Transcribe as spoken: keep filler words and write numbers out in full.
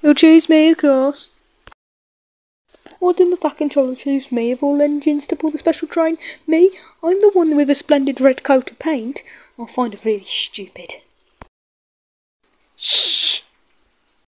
You'll choose me, of course. Why didn't the back controller choose me of all engines to pull the special train? Me? I'm the one with a splendid red coat of paint. I find it really stupid.